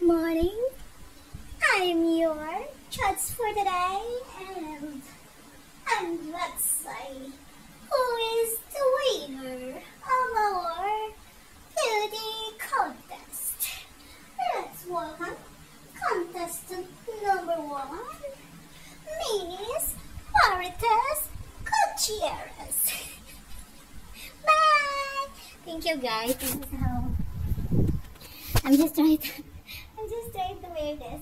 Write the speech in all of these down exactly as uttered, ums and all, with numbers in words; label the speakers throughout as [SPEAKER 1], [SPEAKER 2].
[SPEAKER 1] morning. I'm your judge for today, and I'm let's say who is the winner of our beauty contest. Let's welcome contestant number one, Miss Maritas Gutierrez. Bye. Thank you, guys. This is how I'm just trying to. I'm just trying to wear this.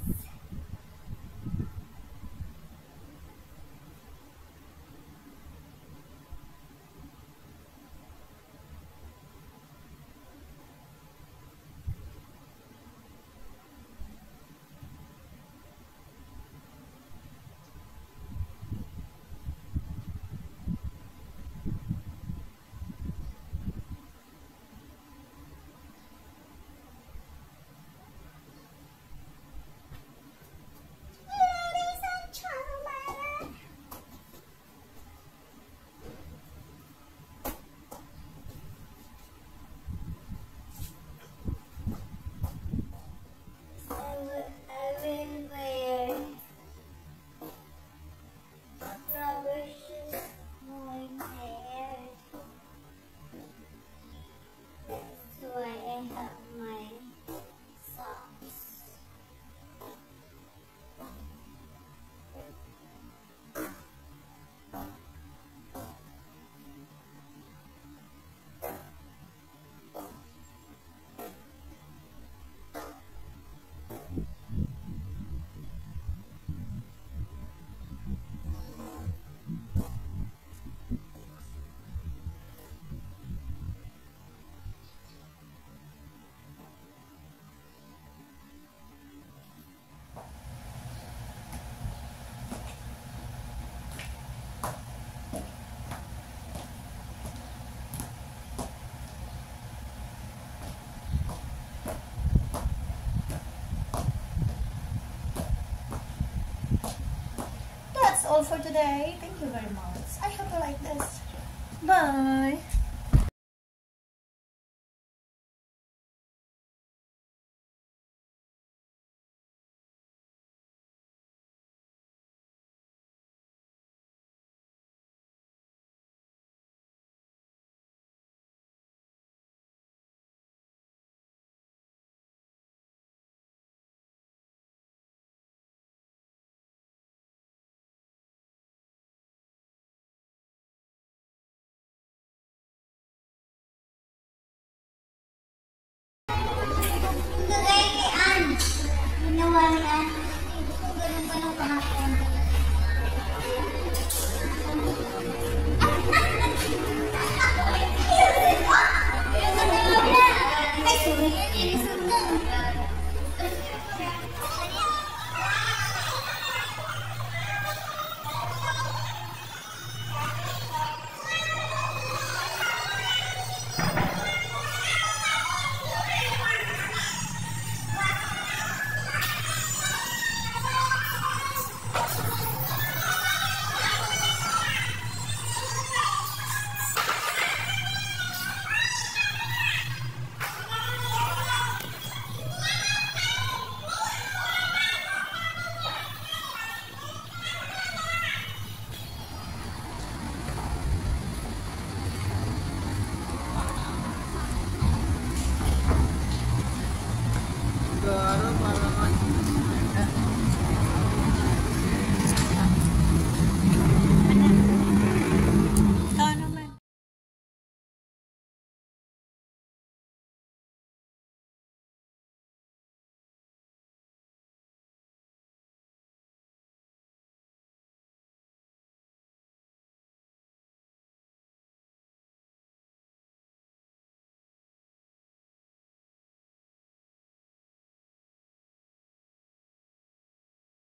[SPEAKER 1] That's all for today. Thank you very much. I hope you like this. Bye.